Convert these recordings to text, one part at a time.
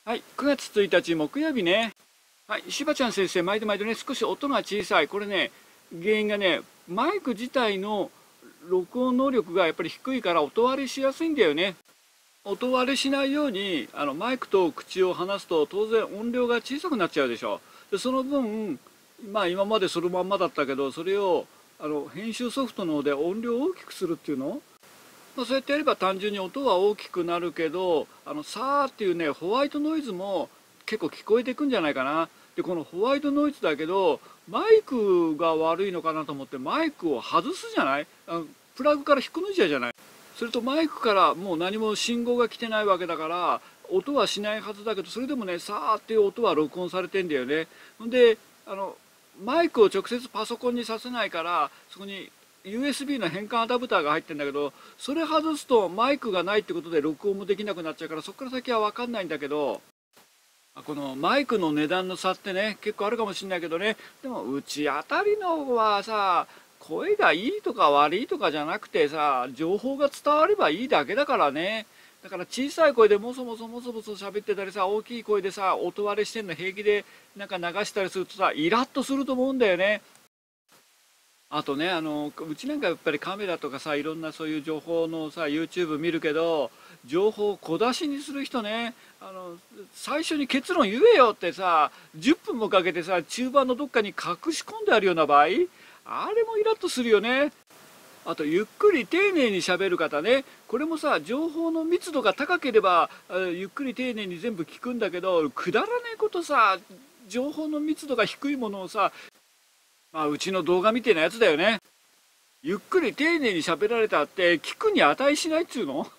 はい、9月1日木曜日ね。はい、しばちゃん先生、毎度毎度ね、少し音が小さい。これね、原因がね、マイク自体の録音能力がやっぱり低いから音割れしやすいんだよね。音割れしないように、マイクと口を離すと当然音量が小さくなっちゃうでしょ。で、その分、まあ今までそのまんまだったけど、それを編集ソフトの方で音量を大きくするっていうの、まあ、そうやってやれば単純に音は大きくなるけど、さーっていうね、ホワイトノイズも結構聞こえてくんじゃないかな。で、このホワイトノイズだけど、マイクが悪いのかなと思ってマイクを外すじゃない、プラグから引っこ抜いちゃうじゃない。するとマイクからもう何も信号が来てないわけだから、音はしないはずだけど、それでもね、さーっていう音は録音されてんだよね。ほんで、マイクを直接パソコンにさせないから、そこに USB の変換アダプターが入ってるんだけど、それ外すとマイクがないってことで録音もできなくなっちゃうから、そこから先は分かんないんだけど、このマイクの値段の差ってね、結構あるかもしれないけどね。でもうちあたりのはさ、声がいいとか悪いとかじゃなくてさ、情報が伝わればいいだけだからね。だから小さい声でもそもそもそもそ喋ってたりさ、大きい声でさ、音割れしてんの平気でなんか流したりするとさ、イラッとすると思うんだよね。あとね、うちなんかやっぱりカメラとかさ、いろんなそういう情報のさ、YouTube 見るけど、情報を小出しにする人ね、最初に結論言えよってさ、10分もかけてさ、中盤のどっかに隠し込んであるような場合、あれもイラッとするよね。あと、ゆっくり丁寧に喋る方ね、これもさ、情報の密度が高ければ、ゆっくり丁寧に全部聞くんだけど、くだらねえことさ、情報の密度が低いものをさ、まあ、うちの動画みたいなやつだよね。ゆっくり丁寧に喋られたって聞くに値しないっつうの。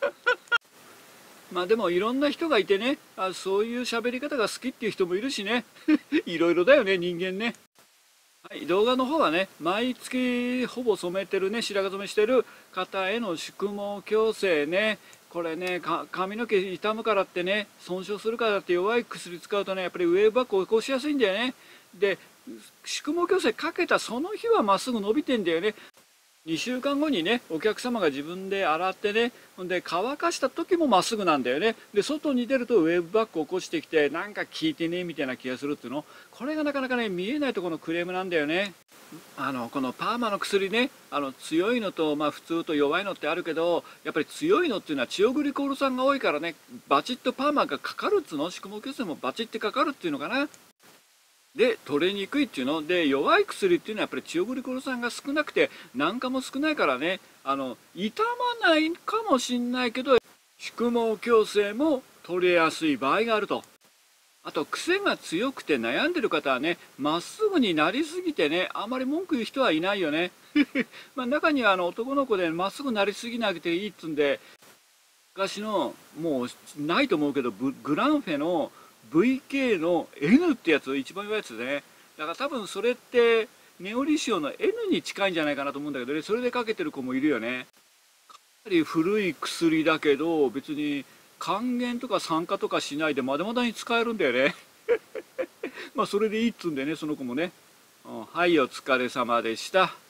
まあでもいろんな人がいてね、そういう喋り方が好きっていう人もいるしね。いろいろだよね、人間ね。はい、動画の方はね、毎月ほぼ染めてるね、白髪染めしてる方への宿毛矯正ね。これね、髪の毛傷むからってね、損傷するからって弱い薬使うとね、やっぱりウェーブバックを起こしやすいんだよね。で、宿毛矯正かけたその日はまっすぐ伸びてんだよね。2週間後にね、お客様が自分で洗ってね、ほんで乾かした時もまっすぐなんだよね。で、外に出るとウェーブバックを起こしてきて、なんか効いてねみたいな気がするっていうの。これがなかなかね、見えないところのクレームなんだよね。このパーマの薬ね、強いのと、まあ普通と弱いのってあるけど、やっぱり強いのっていうのはチオグリコール酸が多いからね、バチッとパーマがかかるっつうの、宿毛矯正もバチッてかかるっていうのかな。で取れにくいっていうので、弱い薬っていうのはやっぱりチオグリコル酸が少なくて軟化も少ないからね、傷まないかもしんないけど宿毛矯正も取れやすい場合があると。あと癖が強くて悩んでる方はね、まっすぐになりすぎてね、あまり文句言う人はいないよね。まあ中には男の子でまっすぐなりすぎなくていいっつんで、昔のもうないと思うけどグランフェの VK の N ってやつ、一番弱いやつね。だから多分それってネオリシオの N に近いんじゃないかなと思うんだけどね、それでかけてる子もいるよね。かなり古い薬だけど別に還元とか酸化とかしないでまだまだに使えるんだよね。まあそれでいいっつうんでね、その子もね。はい、お疲れ様でした。